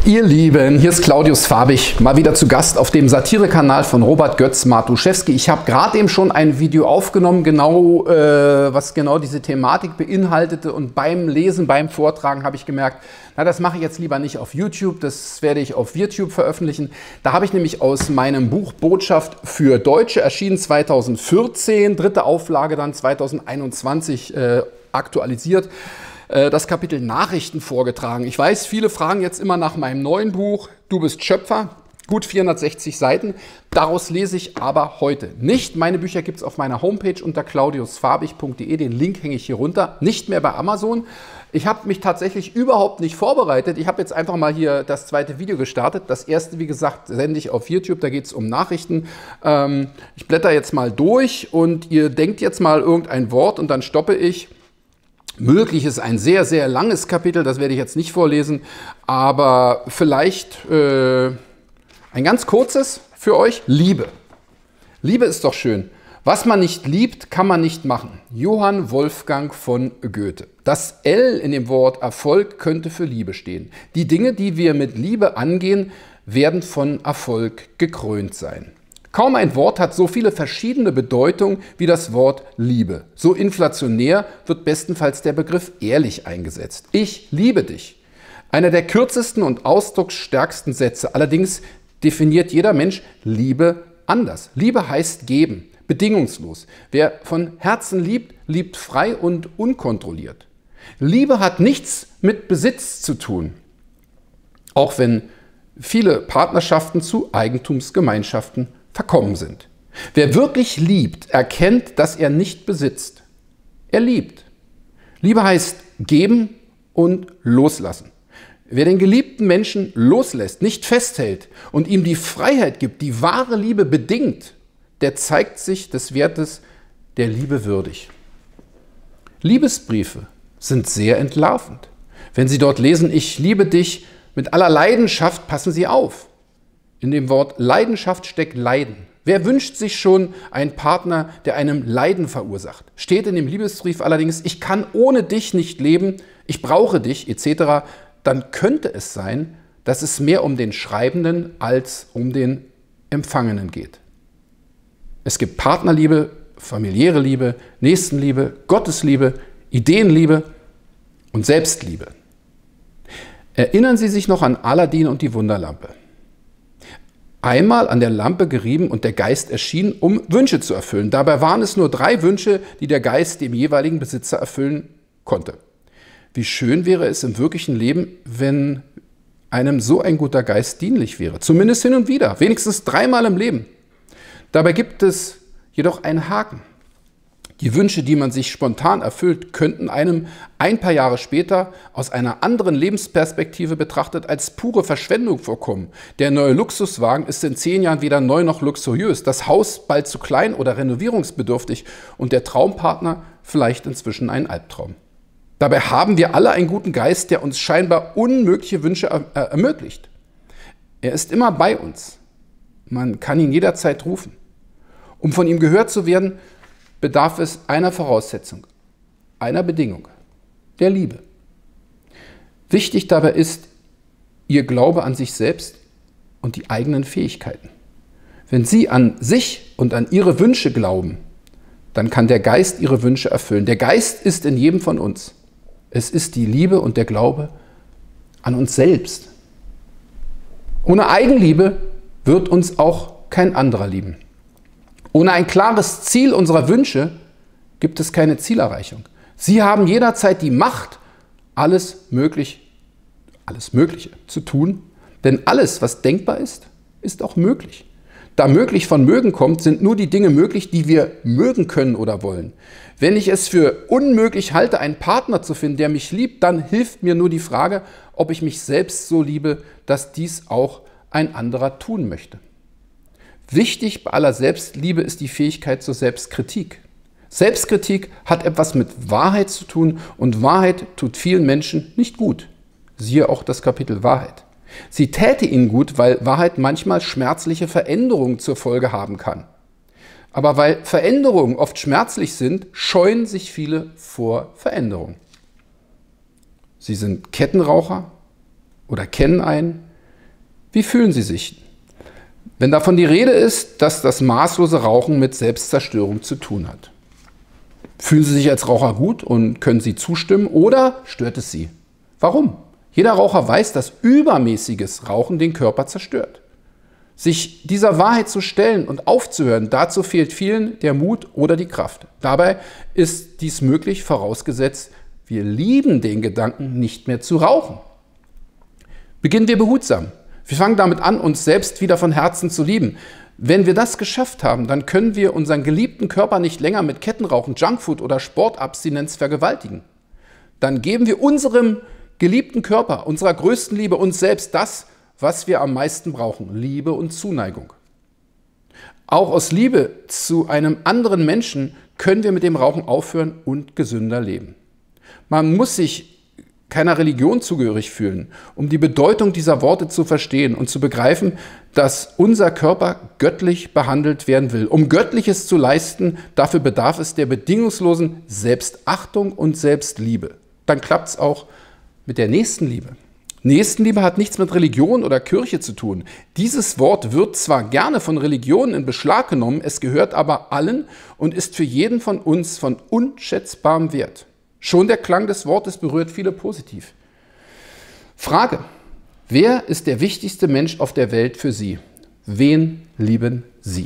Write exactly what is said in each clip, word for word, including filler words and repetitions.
Ihr Lieben, hier ist Claudius Farbig, mal wieder zu Gast auf dem Satirekanal von Robert Götz Matuszewski. Ich habe gerade eben schon ein Video aufgenommen, genau, äh, was genau diese Thematik beinhaltete, und beim Lesen, beim Vortragen habe ich gemerkt, na, das mache ich jetzt lieber nicht auf YouTube, das werde ich auf YouTube veröffentlichen. Da habe ich nämlich aus meinem Buch Botschaft für Deutsche, erschienen zweitausendvierzehn, dritte Auflage dann zweitausendeinundzwanzig äh, aktualisiert, das Kapitel Nachrichten vorgetragen. Ich weiß, viele fragen jetzt immer nach meinem neuen Buch, Du bist Schöpfer, gut vierhundertsechzig Seiten. Daraus lese ich aber heute nicht. Meine Bücher gibt es auf meiner Homepage unter claudius farbig punkt de. Den Link hänge ich hier runter, nicht mehr bei Amazon. Ich habe mich tatsächlich überhaupt nicht vorbereitet. Ich habe jetzt einfach mal hier das zweite Video gestartet. Das erste, wie gesagt, sende ich auf YouTube, da geht es um Nachrichten. Ähm, ich blätter jetzt mal durch und ihr denkt jetzt mal irgendein Wort und dann stoppe ich. Möglich ist ein sehr, sehr langes Kapitel, das werde ich jetzt nicht vorlesen, aber vielleicht äh, ein ganz kurzes für euch. Liebe. Liebe ist doch schön. Was man nicht liebt, kann man nicht machen. Johann Wolfgang von Goethe. Das L in dem Wort Erfolg könnte für Liebe stehen. Die Dinge, die wir mit Liebe angehen, werden von Erfolg gekrönt sein. Kaum ein Wort hat so viele verschiedene Bedeutungen wie das Wort Liebe. So inflationär wird bestenfalls der Begriff ehrlich eingesetzt. Ich liebe dich. Einer der kürzesten und ausdrucksstärksten Sätze. Allerdings definiert jeder Mensch Liebe anders. Liebe heißt geben, bedingungslos. Wer von Herzen liebt, liebt frei und unkontrolliert. Liebe hat nichts mit Besitz zu tun. Auch wenn viele Partnerschaften zu Eigentumsgemeinschaften verkommen sind. Wer wirklich liebt, erkennt, dass er nicht besitzt. Er liebt. Liebe heißt geben und loslassen. Wer den geliebten Menschen loslässt, nicht festhält und ihm die Freiheit gibt, die wahre Liebe bedingt, der zeigt sich des Wertes der Liebe würdig. Liebesbriefe sind sehr entlarvend. Wenn Sie dort lesen, ich liebe dich mit aller Leidenschaft, passen Sie auf. In dem Wort Leidenschaft steckt Leiden. Wer wünscht sich schon einen Partner, der einem Leiden verursacht? Steht in dem Liebesbrief allerdings, ich kann ohne dich nicht leben, ich brauche dich et cetera, dann könnte es sein, dass es mehr um den Schreibenden als um den Empfangenen geht. Es gibt Partnerliebe, familiäre Liebe, Nächstenliebe, Gottesliebe, Ideenliebe und Selbstliebe. Erinnern Sie sich noch an Aladdin und die Wunderlampe. Einmal an der Lampe gerieben und der Geist erschien, um Wünsche zu erfüllen. Dabei waren es nur drei Wünsche, die der Geist dem jeweiligen Besitzer erfüllen konnte. Wie schön wäre es im wirklichen Leben, wenn einem so ein guter Geist dienlich wäre. Zumindest hin und wieder, wenigstens dreimal im Leben. Dabei gibt es jedoch einen Haken. Die Wünsche, die man sich spontan erfüllt, könnten einem ein paar Jahre später aus einer anderen Lebensperspektive betrachtet als pure Verschwendung vorkommen. Der neue Luxuswagen ist in zehn Jahren weder neu noch luxuriös, das Haus bald zu klein oder renovierungsbedürftig und der Traumpartner vielleicht inzwischen ein Albtraum. Dabei haben wir alle einen guten Geist, der uns scheinbar unmögliche Wünsche er äh, ermöglicht. Er ist immer bei uns. Man kann ihn jederzeit rufen. Um von ihm gehört zu werden, bedarf es einer Voraussetzung, einer Bedingung, der Liebe. Wichtig dabei ist Ihr Glaube an sich selbst und die eigenen Fähigkeiten. Wenn Sie an sich und an Ihre Wünsche glauben, dann kann der Geist Ihre Wünsche erfüllen. Der Geist ist in jedem von uns. Es ist die Liebe und der Glaube an uns selbst. Ohne Eigenliebe wird uns auch kein anderer lieben. Ohne ein klares Ziel unserer Wünsche gibt es keine Zielerreichung. Sie haben jederzeit die Macht, alles, möglich, alles Mögliche zu tun, denn alles, was denkbar ist, ist auch möglich. Da möglich von mögen kommt, sind nur die Dinge möglich, die wir mögen können oder wollen. Wenn ich es für unmöglich halte, einen Partner zu finden, der mich liebt, dann hilft mir nur die Frage, ob ich mich selbst so liebe, dass dies auch ein anderer tun möchte. Wichtig bei aller Selbstliebe ist die Fähigkeit zur Selbstkritik. Selbstkritik hat etwas mit Wahrheit zu tun und Wahrheit tut vielen Menschen nicht gut. Siehe auch das Kapitel Wahrheit. Sie täte ihnen gut, weil Wahrheit manchmal schmerzliche Veränderungen zur Folge haben kann. Aber weil Veränderungen oft schmerzlich sind, scheuen sich viele vor Veränderungen. Sie sind Kettenraucher oder kennen einen, Wie fühlen Sie sich, wenn davon die Rede ist, dass das maßlose Rauchen mit Selbstzerstörung zu tun hat? Fühlen Sie sich als Raucher gut und können Sie zustimmen oder stört es Sie? Warum? Jeder Raucher weiß, dass übermäßiges Rauchen den Körper zerstört. Sich dieser Wahrheit zu stellen und aufzuhören, dazu fehlt vielen der Mut oder die Kraft. Dabei ist dies möglich, vorausgesetzt, wir lieben den Gedanken, nicht mehr zu rauchen. Beginnen wir behutsam. Wir fangen damit an, uns selbst wieder von Herzen zu lieben. Wenn wir das geschafft haben, dann können wir unseren geliebten Körper nicht länger mit Kettenrauchen, Junkfood oder Sportabstinenz vergewaltigen. Dann geben wir unserem geliebten Körper, unserer größten Liebe, uns selbst das, was wir am meisten brauchen: Liebe und Zuneigung. Auch aus Liebe zu einem anderen Menschen können wir mit dem Rauchen aufhören und gesünder leben. Man muss sich keiner Religion zugehörig fühlen, um die Bedeutung dieser Worte zu verstehen und zu begreifen, dass unser Körper göttlich behandelt werden will. Um Göttliches zu leisten, dafür bedarf es der bedingungslosen Selbstachtung und Selbstliebe. Dann klappt es auch mit der Nächstenliebe. Nächstenliebe hat nichts mit Religion oder Kirche zu tun. Dieses Wort wird zwar gerne von Religionen in Beschlag genommen, es gehört aber allen und ist für jeden von uns von unschätzbarem Wert. Schon der Klang des Wortes berührt viele positiv. Frage: Wer ist der wichtigste Mensch auf der Welt für Sie? Wen lieben Sie?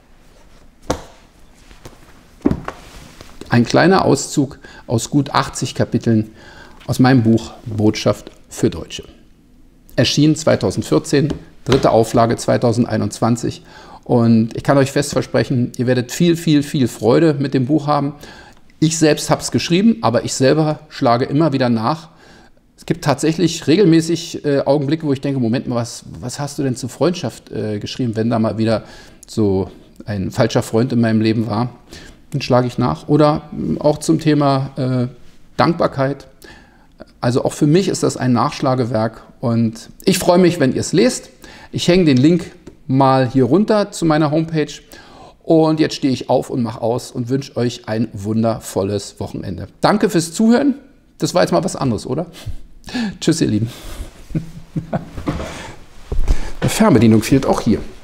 Ein kleiner Auszug aus gut achtzig Kapiteln aus meinem Buch Botschaft für Deutsche. Erschien zweitausendvierzehn, dritte Auflage zweitausendeinundzwanzig. Und ich kann euch fest versprechen, ihr werdet viel, viel, viel Freude mit dem Buch haben. Ich selbst habe es geschrieben, aber ich selber schlage immer wieder nach. Es gibt tatsächlich regelmäßig äh, Augenblicke, wo ich denke, Moment mal, was, was hast du denn zur Freundschaft äh, geschrieben, wenn da mal wieder so ein falscher Freund in meinem Leben war? Dann schlage ich nach. Oder auch zum Thema äh, Dankbarkeit. Also auch für mich ist das ein Nachschlagewerk und ich freue mich, wenn ihr es lest. Ich hänge den Link mal hier runter zu meiner Homepage. Und jetzt stehe ich auf und mache aus und wünsche euch ein wundervolles Wochenende. Danke fürs Zuhören. Das war jetzt mal was anderes, oder? Tschüss, ihr Lieben. Eine Fernbedienung fehlt auch hier.